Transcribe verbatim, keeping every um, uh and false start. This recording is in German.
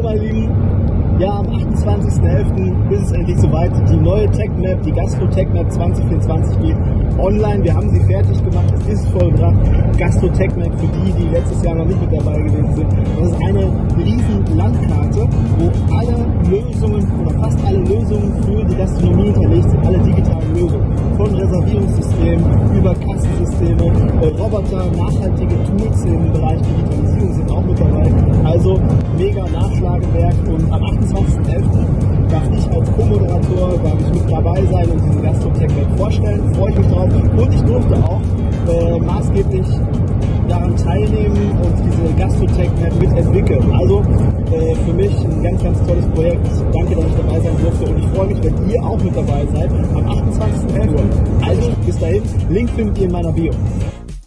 meine Lieben, ja, am achtundzwanzigsten elften ist es endlich soweit. Die neue TechMap, die Gastro TechMap zwanzig vierundzwanzig geht online. Wir haben sie fertig gemacht, es ist vollbracht. Gastro TechMap für die, die letztes Jahr noch nicht mit dabei gewesen sind. Das ist eine riesen Landkarte, wo alle Lösungen oder fast alle Lösungen für die Gastronomie hinterlegt sind. Alle digitalen Lösungen. Von Reservierungssystemen über Kassensysteme, Roboter, nachhaltige Tools im Bereich Digitalisierung sind auch mit dabei. Also mega Nachschlagewerk, und am achtundzwanzigsten elften darf ich als Co-Moderator darf ich mit dabei sein und diesen Gastro TechMap vorstellen. Freue ich mich drauf, und ich durfte auch äh, maßgeblich daran teilnehmen und diese Gastro TechMap mitentwickeln. Also äh, für mich ein ganz, ganz tolles Projekt. Danke, dass ich dabei sein durfte, und ich freue mich, wenn ihr auch mit dabei seid am achtundzwanzigsten elften Also bis dahin, Link findet ihr in meiner Bio.